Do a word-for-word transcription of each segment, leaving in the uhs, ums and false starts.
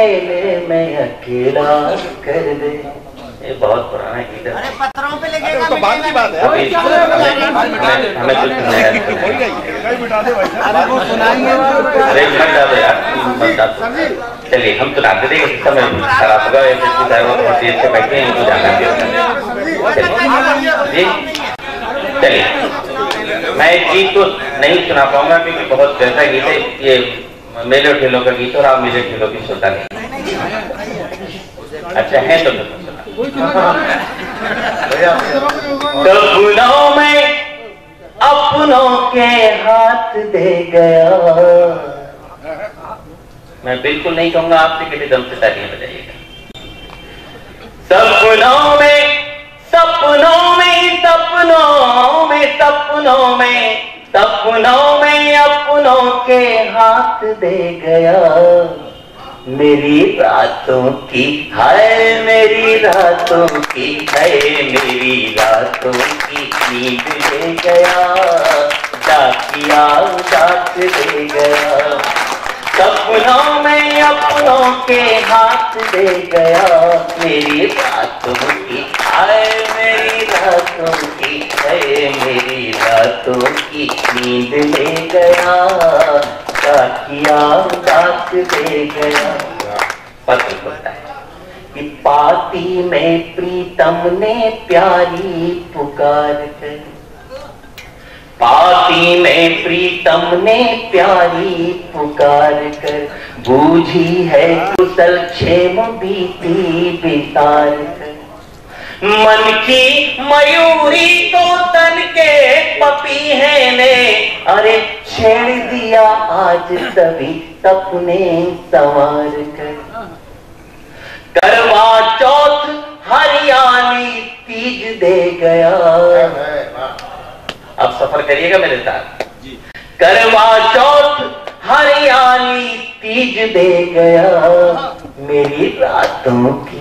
मेले में अकेला कर दे। ये बहुत पुराना गीत है। अरे पत्थरों पे लगेगा तो बात की बात है। हमें हमें कुछ नया अरे वो सुनाएंगे। अरे मत डालो यार, मत डालो। चलिए हम सुना दे देंगे, समय खराब होगा। बहुत देर से बैठे हैं, इनको जाना जी। चलिए मैं इस गीत को नहीं सुना पाऊंगा क्योंकि बहुत वैसा गीत है, ये मेले ठेलों का गीत और आप मेले ठेलों की श्रोता नहीं। अच्छा है तो सपनों में अपनों के हाथ दे गया। मैं बिल्कुल नहीं कहूंगा आपसे कि दम से तालियां बजाइएगा। सपनों में सपनों में सपनों में सपनों में सपनों में अपनों के हाथ दे गया। मेरी रातों की है, मेरी रातों की है, मेरी रातों की नींद ले गया। डाकिया डाक दे गया। सपनों में अपनों के हाथ दे गया। मेरी रातों की है, मेरी रातों की है, मेरी रातों की नींद ले गया। डाकिया डाक दे गया। पत्र होता है कि पाती में प्रीतम ने प्यारी पुकार कर, पाती में प्रीतम ने प्यारी पुकार कर, बूझी है कुशल क्षेम बीती बितार कर। मन की मयूरी तो तन के पपीहे ने, अरे छेड़ दिया आज सभी सपने सवार कर। करवा चौथ हरियाली तीज दे गया। अब सफर करिएगा मेरे साथ। करवा चौथ हरियाली तीज दे गया। मेरी रातों की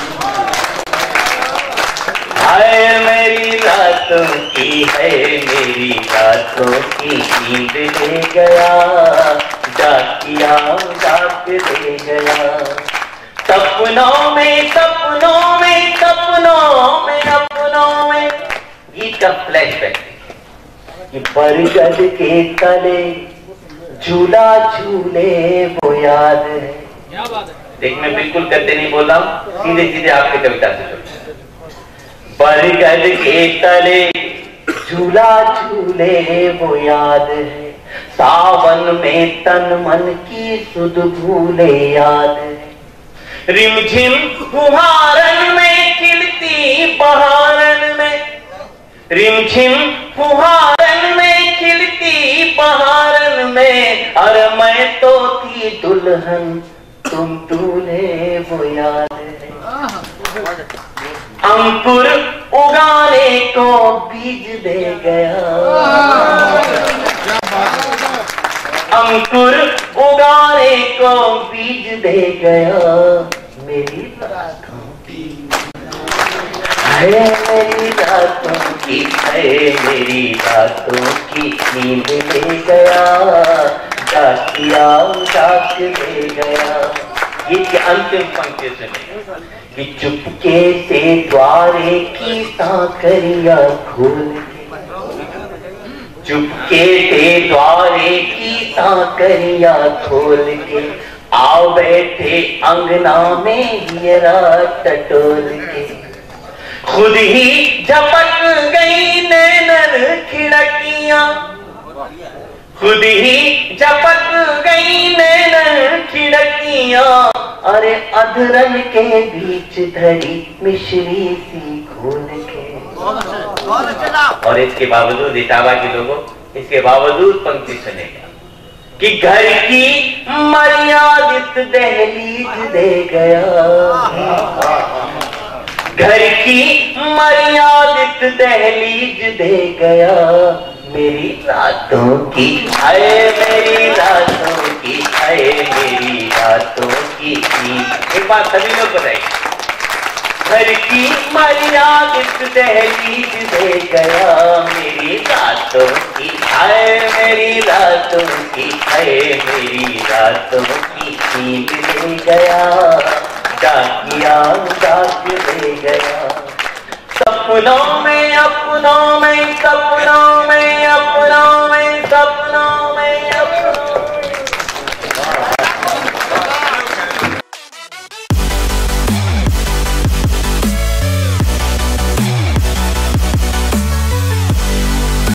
हाय, मेरी रातों की है, मेरी रातों की नींद ले गया। डाकिया डाक दे गया। सपनों में सपनों में सपनों में अपनों में। गीत का फ्लैशबैक कि बरगद के तले झूला झूले वो याद है। देख मैं बिल्कुल गद्दे नहीं बोल रहा हूँ, सीधे सीधे आपकी कविता से चलूँ। बरगद के तले झूला झूले वो याद है। सावन में तन मन की सुध भूले याद है। रिमझिम फुहारन में खिलती बहारन में, रिमझिम फुहारन में खिलती बहारन में। अरे मैं तो थी दुल्हन तुम दूल्हे वो याद है। अंकुर उगाने को बीज दे गया। अंकुर उगाने को बीज दे गया। मेरी रातों की है, मेरी रातों की है, मेरी रातों की नींद ले गया। डाकिया डाक दे गया। गीत के अंतिम पंक्ति सुनिए कि चुपके से द्वारे की सांकरिया खोल के, चुपके से द्वारे की सांकरिया खोल के, आओ बैठे अंगना में हियरा टटोल के। खुद ही झपक गई नैनन खिड़कियां, खुद ही झपक गई नैनन खिड़कियां। अरे अधरन के बीच धरी मिश्री सी घोल के। और इसके बावजूद इटावा के लोगों, इसके बावजूद पंक्ति सुनेगा कि घर की मर्यादित दहलीज दे गया। घर की मर्यादित दहलीज दे गया। मेरी रातों की है, मेरी रातों की है, मेरी रातों की नींद। एक बात सभी लोग बताइए। घर की मर्यादित दहलीज दे गया। मेरी रातों की है, मेरी रातों की है, मेरी रातों